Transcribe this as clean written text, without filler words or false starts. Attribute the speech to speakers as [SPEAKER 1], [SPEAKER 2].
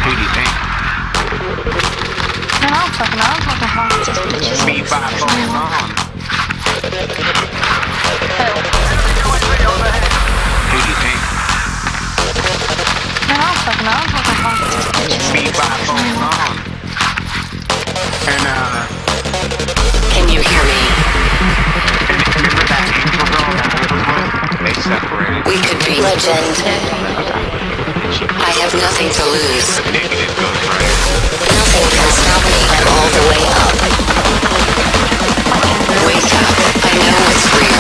[SPEAKER 1] Who do you think?
[SPEAKER 2] Man, I don't fucking know. I'm fucking fastest bitches.
[SPEAKER 1] Me by phone on. Who do you think?
[SPEAKER 2] Man, I don't fucking know. I'm fucking fastest bitches.
[SPEAKER 1] Me by phone on. And
[SPEAKER 3] Can you hear me?
[SPEAKER 1] remember that Angel Girl that was with? They separated.
[SPEAKER 3] We could be legend. I have nothing to lose.
[SPEAKER 1] Negative Ghost Rider.
[SPEAKER 3] Nothing can stop me. I'm all the way up. Wake up. I know it's real.